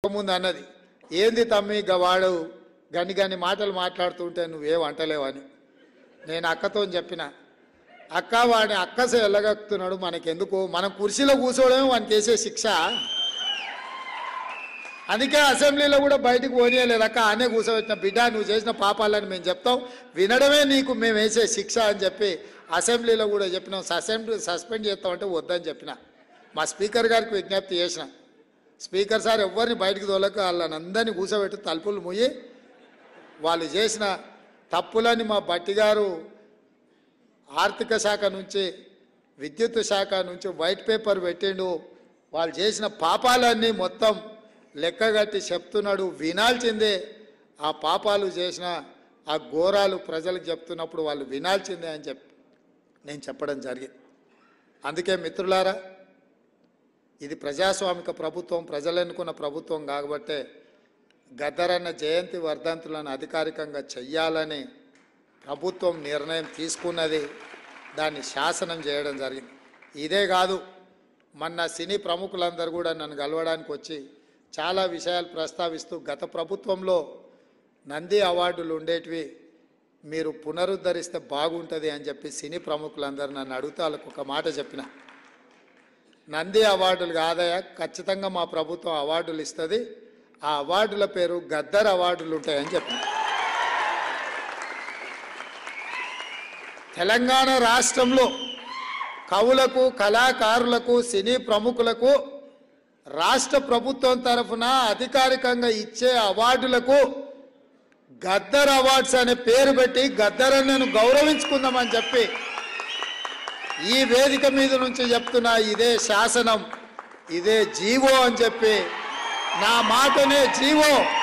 ముందు అన్నది, ఏంది తమ్మి గవాడు గని మాటలు మాట్లాడుతుంటే నువ్వేం అంటలేవని. నేను అక్కతో చెప్పిన, అక్క వాడిని అక్కసే వెళ్ళగక్కుతున్నాడు, మనకెందుకు, మనం కుర్చీలో కూర్చోవడమే వానికి వేసే శిక్ష. అందుకే అసెంబ్లీలో కూడా బయటకు పోనీయలేదు అక్క, ఆనే కూర్చోబెట్టిన. బిడ్డ నువ్వు చేసిన పాపాలని మేము చెప్తాం, వినడమే నీకు మేము వేసే శిక్ష అని చెప్పి అసెంబ్లీలో కూడా చెప్పినాం. సస్పెండ్ చేస్తామంటే వద్దని చెప్పిన. మా స్పీకర్ గారికి విజ్ఞప్తి చేసిన, స్పీకర్ సార్ ఎవరిని బయటకు తోలక వాళ్ళని అందరినీ కూర్చోబెట్టి తలుపులు ముయ్యి వాళ్ళు చేసిన తప్పులని మా బట్టి గారు ఆర్థిక శాఖ నుంచి విద్యుత్ శాఖ నుంచి వైట్ పేపర్ పెట్టిండు. వాళ్ళు చేసిన పాపాలన్నీ మొత్తం లెక్కగట్టి చెప్తున్నాడు, వినాల్సిందే. ఆ పాపాలు చేసిన ఆ ఘోరాలు ప్రజలకు చెప్తున్నప్పుడు వాళ్ళు వినాల్సిందే అని చెప్పి నేను చెప్పడం జరిగింది. అందుకే మిత్రులారా, ఇది ప్రజాస్వామిక ప్రభుత్వం, ప్రజలు ఎన్నుకున్న ప్రభుత్వం కాబట్టే గద్దరన్న జయంతి వర్ధంతులను అధికారికంగా చెయ్యాలని ప్రభుత్వం నిర్ణయం తీసుకున్నది. దాన్ని శాసనం చేయడం జరిగింది. ఇదే కాదు, మొన్న సినీ ప్రముఖులందరూ కూడా నన్ను కలవడానికి వచ్చి చాలా విషయాలు ప్రస్తావిస్తూ, గత ప్రభుత్వంలో నంది అవార్డులు ఉండేటివి మీరు పునరుద్ధరిస్తే బాగుంటుంది అని చెప్పి సినీ ప్రముఖులందరూ నన్ను అడుగుతా వాళ్ళకు ఒక మాట చెప్పిన, నంది అవార్డులు కాదయా, ఖచ్చితంగా మా ప్రభుత్వం అవార్డులు ఇస్తుంది, ఆ అవార్డుల పేరు గద్దర్ అవార్డులు ఉంటాయని చెప్పిన. తెలంగాణ రాష్ట్రంలో కవులకు, కళాకారులకు, సినీ ప్రముఖులకు రాష్ట్ర ప్రభుత్వం తరఫున అధికారికంగా ఇచ్చే అవార్డులకు గద్దర్ అవార్డ్స్ అనే పేరు పెట్టి గద్దరన్నను గౌరవించుకుందామని చెప్పి ఈ వేదిక మీద నుంచి చెప్తున్నా. ఇదే శాసనం, ఇదే జీవో అని చెప్పి, నా మాటనే జీవో